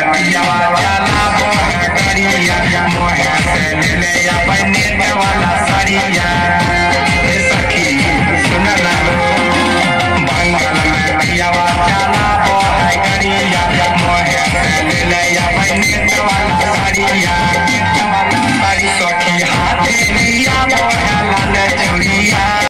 पियावा चला बोह करिया मोहे से ले अपन नेट वाला सरिया सखी सुन ना बंगाल में पियावा चला बोह करिया मोहे से ले अपन नेट वाला सरिया सखी हाथे लिया